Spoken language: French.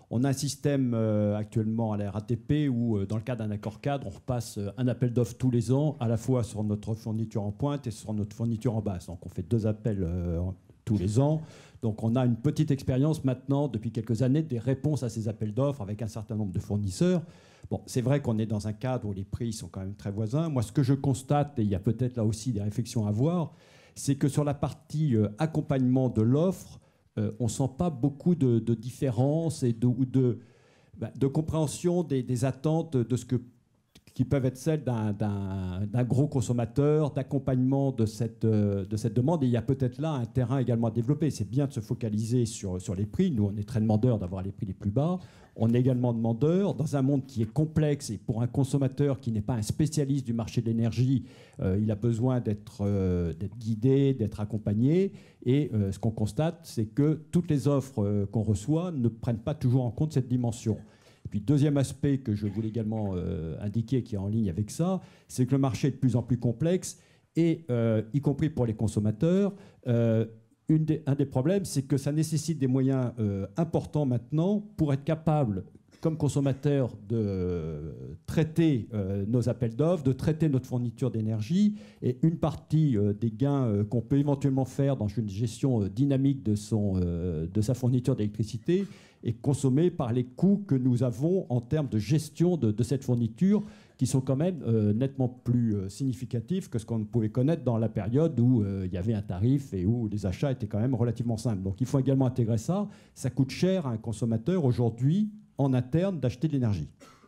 On a un système actuellement à la RATP où, dans le cadre d'un accord cadre, on repasse un appel d'offres tous les ans, à la fois sur notre fourniture en pointe et sur notre fourniture en basse. Donc on fait 2 appels tous les ans. Donc on a une petite expérience maintenant, depuis quelques années, des réponses à ces appels d'offres avec un certain nombre de fournisseurs. Bon, c'est vrai qu'on est dans un cadre où les prix sont quand même très voisins. Moi, ce que je constate, et il y a peut-être là aussi des réflexions à avoir, c'est que sur la partie accompagnement de l'offre, on ne sent pas beaucoup de différences et de compréhension des attentes de ce qui peuvent être celles d'un gros consommateur, d'accompagnement de cette demande. Et il y a peut-être là un terrain également à développer. C'est bien de se focaliser sur les prix. Nous, on est très demandeurs d'avoir les prix les plus bas. On est également demandeurs, dans un monde qui est complexe, et pour un consommateur qui n'est pas un spécialiste du marché de l'énergie, il a besoin d'être guidé, d'être accompagné. Et ce qu'on constate, c'est que toutes les offres qu'on reçoit ne prennent pas toujours en compte cette dimension. Et puis, deuxième aspect que je voulais également indiquer, qui est en ligne avec ça, c'est que le marché est de plus en plus complexe, et y compris pour les consommateurs. Un des problèmes, c'est que ça nécessite des moyens importants maintenant pour être capable, comme consommateur, de traiter nos appels d'offres, de traiter notre fourniture d'énergie. Et une partie des gains qu'on peut éventuellement faire dans une gestion dynamique de sa fourniture d'électricité est consommée par les coûts que nous avons en termes de gestion de cette fourniture, qui sont quand même nettement plus significatifs que ce qu'on pouvait connaître dans la période où il y avait un tarif et où les achats étaient quand même relativement simples. Donc il faut également intégrer ça. Ça coûte cher à un consommateur aujourd'hui, en interne, d'acheter de l'énergie.